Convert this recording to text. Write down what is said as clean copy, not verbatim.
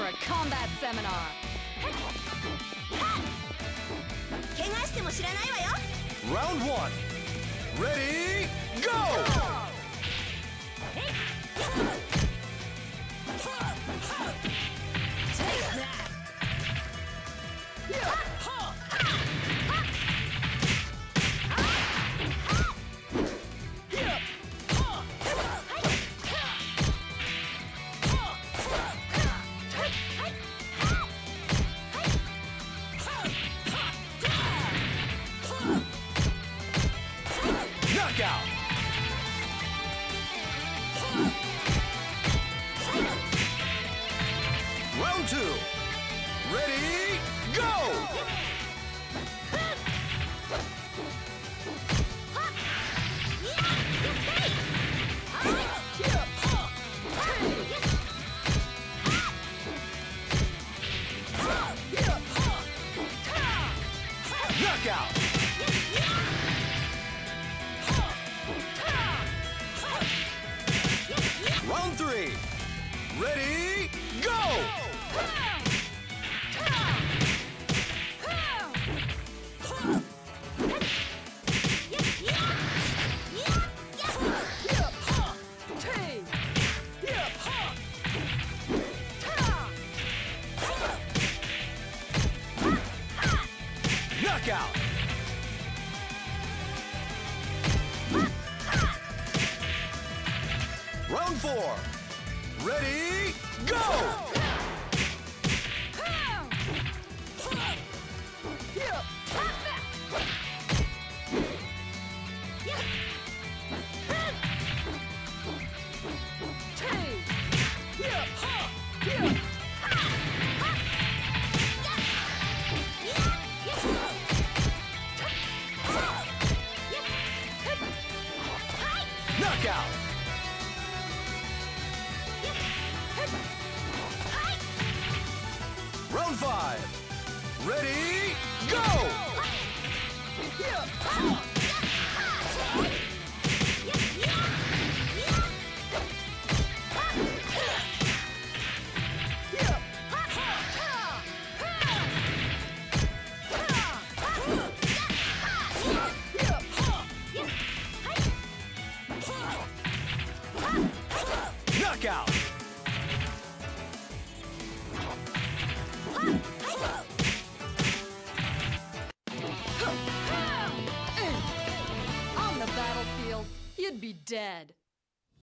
for a combat seminar. 怪我しても知らないわよ。 Round 1. Ready, go! Knockout! Round 2. Ready, go! Knockout! Round 3. Ready, go! Knockout! Round 4. Ready, go! Knockout! Round 5. Ready, go! Knockout! On the battlefield, you'd be dead.